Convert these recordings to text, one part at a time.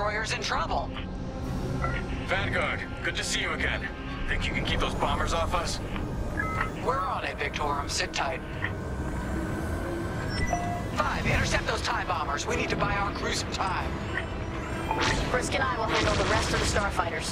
destroyer's in trouble. Vanguard, good to see you again. Think you can keep those bombers off us? We're on it, Victorum. Sit tight. 5, intercept those TIE bombers. We need to buy our crew some time. Frisk and I will handle the rest of the starfighters.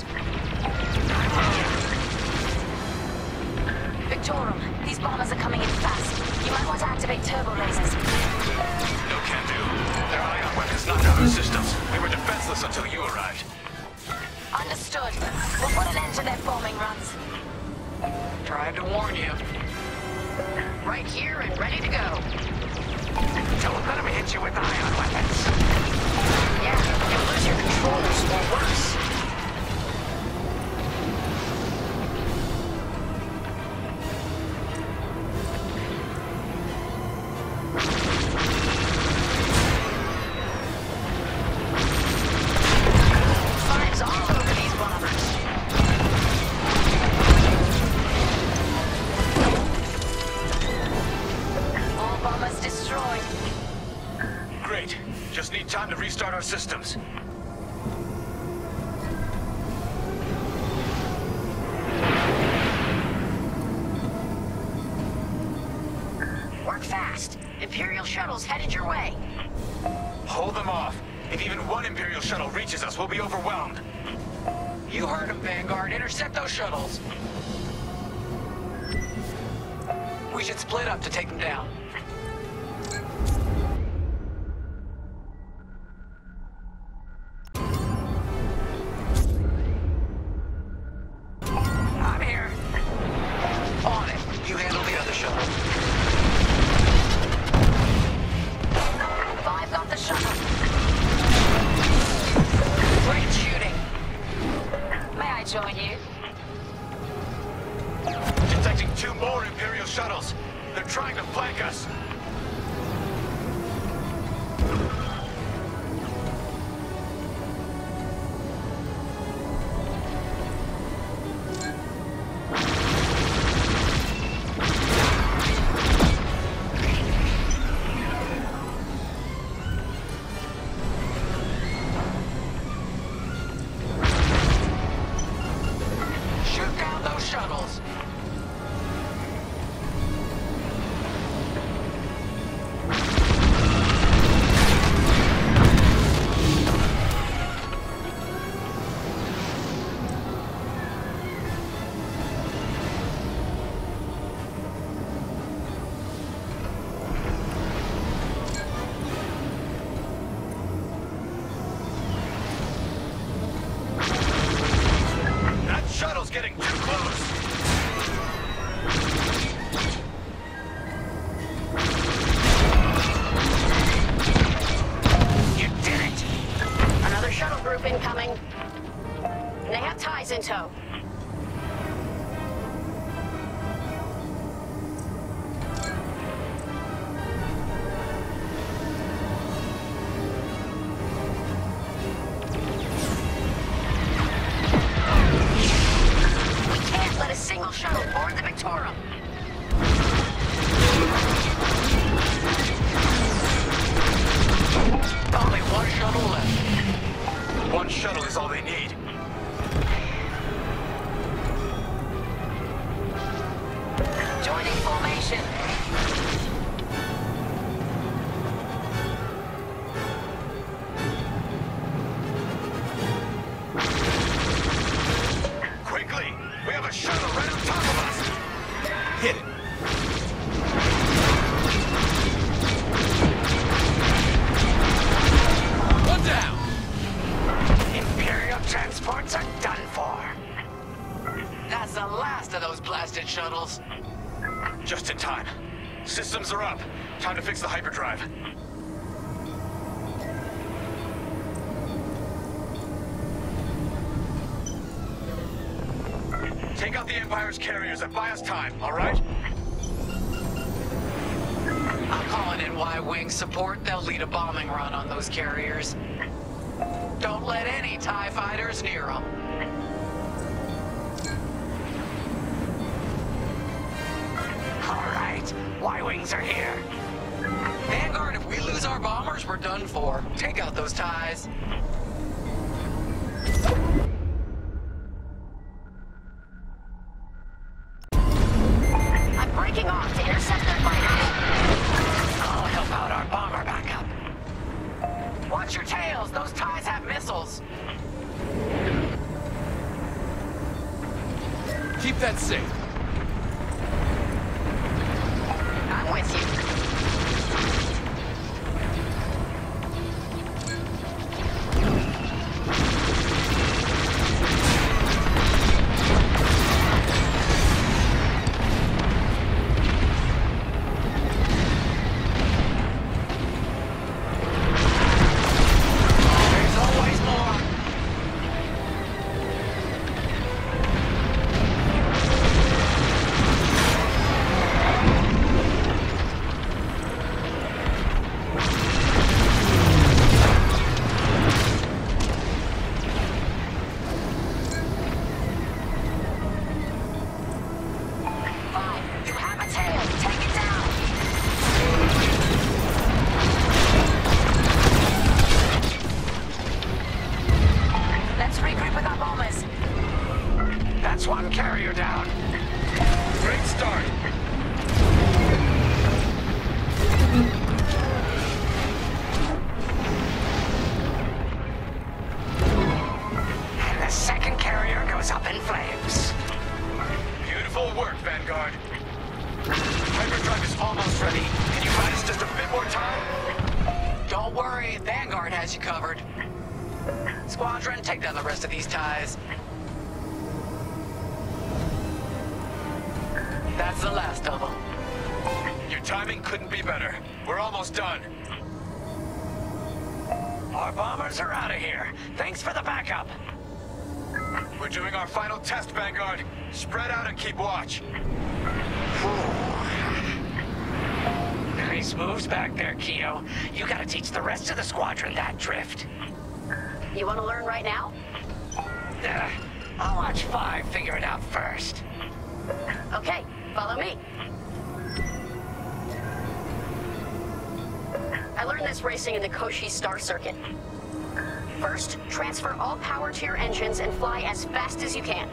Victorum, these bombers are coming in fast. You might want to activate turbo lasers. No can do. Their ion weapons knocked out our systems. We were defenseless until you arrived. Understood. We'll put an end to their bombing runs. Tried to warn you. Right here and ready to go. Don't let them hit you with ion weapons. Yeah, you'll lose your controls or worse. Fives all over these bombers. All bombers destroyed. Great. Just need time to restart our systems. Work fast. Imperial shuttles headed your way. Hold them off. If even one Imperial shuttle reaches us, we'll be overwhelmed. You heard him, Vanguard. Intercept those shuttles. We should split up to take them down. I'm here. On it. You handle the other shuttle. 5 got the shuttle. Great shooting. May I join you? Detecting 2 more Imperial shuttles. They're trying to flank us. Shoot down those shuttles. That shuttle's getting too close. You did it. Another shuttle group incoming. They have ties in tow. We can't let a single shuttle board the Victorum. Only one shuttle left. One shuttle is all they need. Joining formation. Quickly! We have a shuttle right on top of us! Hit it! One down! Imperial transports are done for. That's the last of those blasted shuttles. Just in time. Systems are up. Time to fix the hyperdrive. Take out the Empire's carriers and buy us time, all right? I'm calling in Y-Wing support. They'll lead a bombing run on those carriers. Don't let any TIE fighters near them. All right, Y-Wings are here. Vanguard, if we lose our bombers, we're done for. Take out those TIEs. taking off to intercept their fighters. I'll help out our bomber backup. Watch your tails! Those TIEs have missiles! Keep that safe. I'm with you. There's always more. Fine. You have a tail. Take it down. Let's regroup with our bombers. That's one carrier down. Great start. And the second carrier goes up in flames. Beautiful work, Vanguard. Hyperdrive is almost ready. Can you find us just a bit more time? Don't worry, Vanguard has you covered. Squadron, take down the rest of these TIEs. That's the last of them. Your timing couldn't be better. We're almost done. Our bombers are out of here. Thanks for the backup. We're doing our final test, Vanguard. Spread out and keep watch. Nice moves back there, Keo. You gotta teach the rest of the squadron that drift. You want to learn right now? I'll watch 5 figure it out first. Okay, follow me. I learned this racing in the Koshi Star Circuit. First, transfer all power to your engines and fly as fast as you can.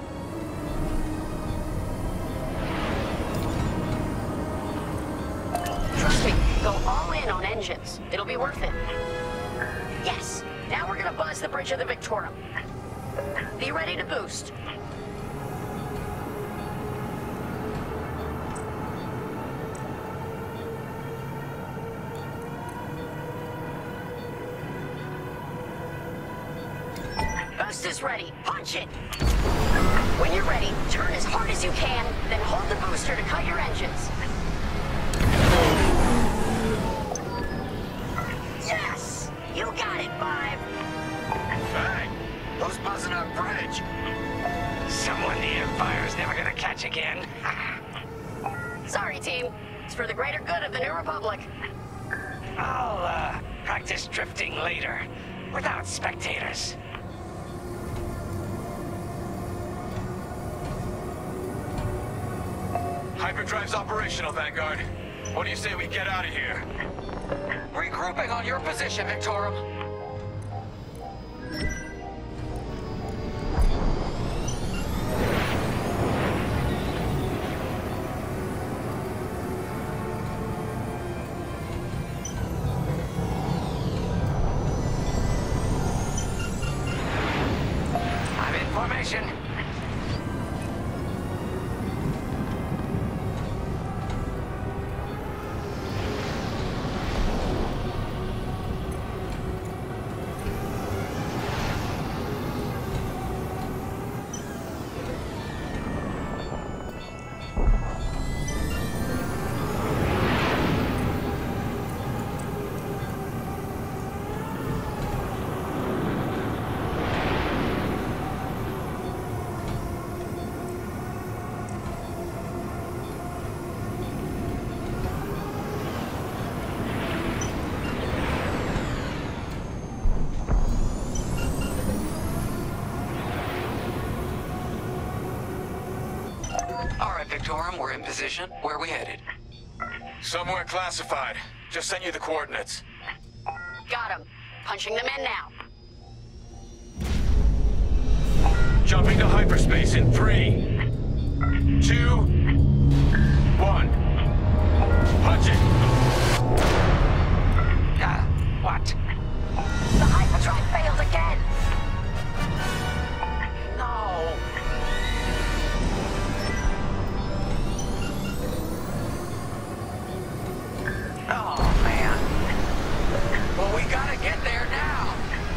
Trust me, go all in on engines. It'll be worth it. Yes, now we're gonna buzz the bridge of the Victorum. Be ready to boost. Boost is ready. Punch it! When you're ready, turn as hard as you can, then hold the booster to cut your engines. Yes! You got it, 5! Bang! Who's buzzing our bridge? Someone the Empire's never gonna catch again. Sorry, team. It's for the greater good of the New Republic. I'll, practice drifting later, without spectators. Hyperdrive's operational, Vanguard. What do you say we get out of here? Regrouping on your position, Victorum. I'm in formation. Victorum, we're in position. Where are we headed? Somewhere classified. Just sent you the coordinates. Got him. Punching them in now. Jumping to hyperspace in 3, 2, 1. Punch it! What? The hyperdrive failed again. No. Oh, man. Well, we gotta get there now.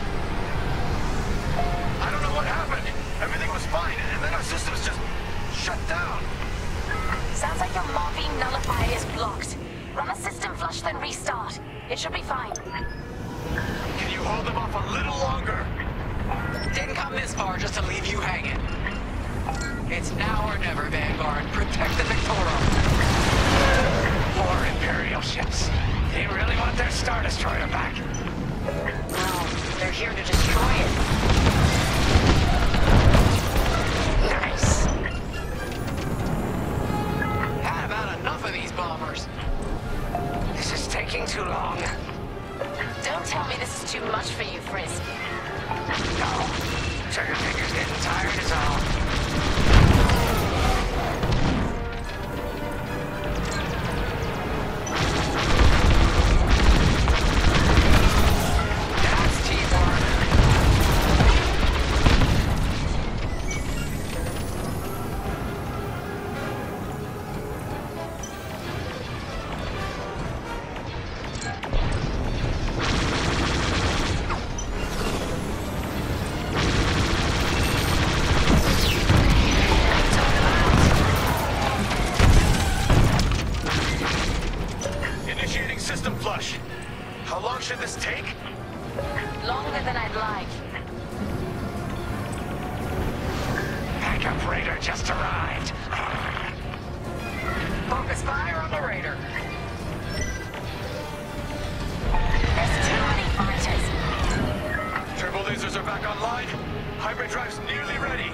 I don't know what happened. Everything was fine, and then our systems just shut down. Sounds like your morphine nullifier is blocked. Run a system flush, then restart. It should be fine. Can you hold them off a little longer? Didn't come this far just to leave you hanging. It's now or never, Vanguard. Protect the Victorum. Poor Imperial ships. They really want their Star Destroyer back. No, they're here to destroy it. Nice. Had about enough of these bombers. This is taking too long. Don't tell me this is too much for you, Frisk. No. Trigger finger's getting tired is all. That's teamwork. Initiating system flush. How long should this take? Longer than I'd like. Backup Raider just arrived. Focus fire on the Raider. There's too many fighters. Turbo lasers are back online. Hyperdrive's nearly ready.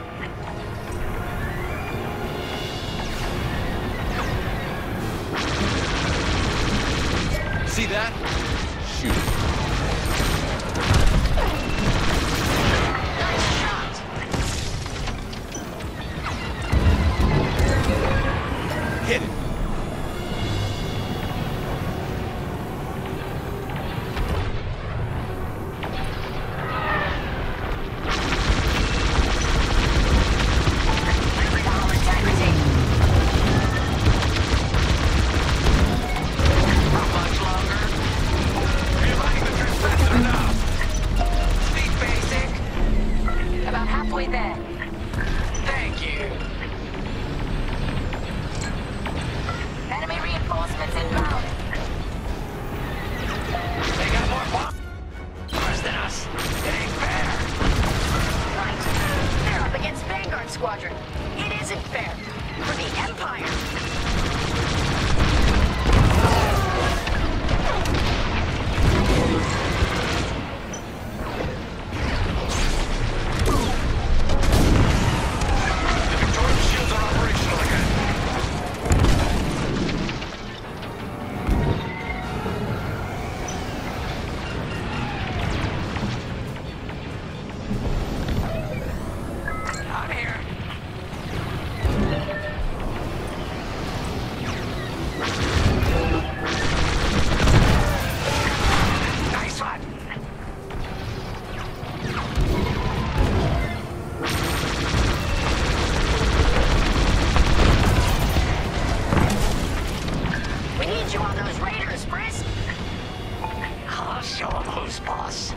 See that? Shoot it. Nice shot. Hit it. Power integrity. How much longer? Realigning the transpander now. Speak basic. About halfway there. Thank you. Enemy reinforcements inbound. They got more bombers than us. It ain't fair. Right. They're up against Vanguard Squadron. It isn't fair. For the Empire. The Victorian shields are operational again. I'm here. Nice one. We need you on those Raiders, Frisk. I'll show them who's boss.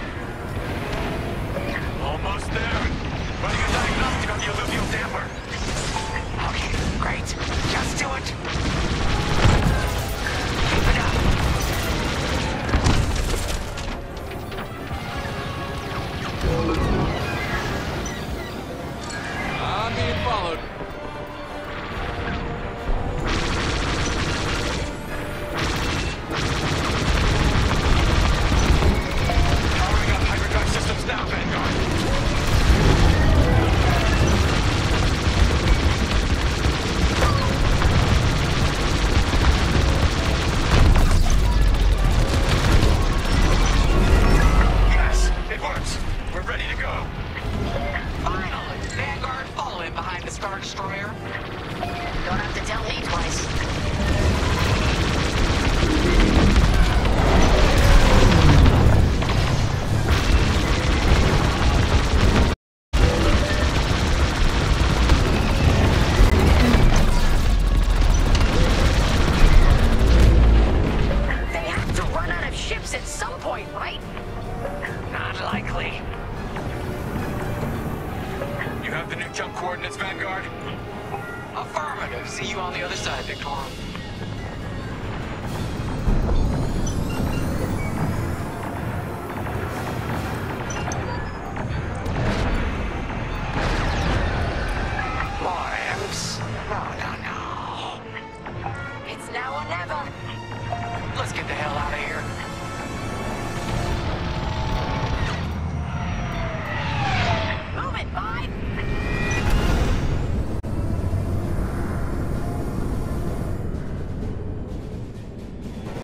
Almost there. Running a diagnostic on the alluvial damper. Okay, great. Just do it. Keep it up. I'm being followed. Powering up hyperdrive systems now, Vanguard. Yes, it works. We're ready to go. Finally, Vanguard follow in behind the Star Destroyer. Don't have to tell me twice. Affirmative. See you on the other side, Victorum. More imps? No, no,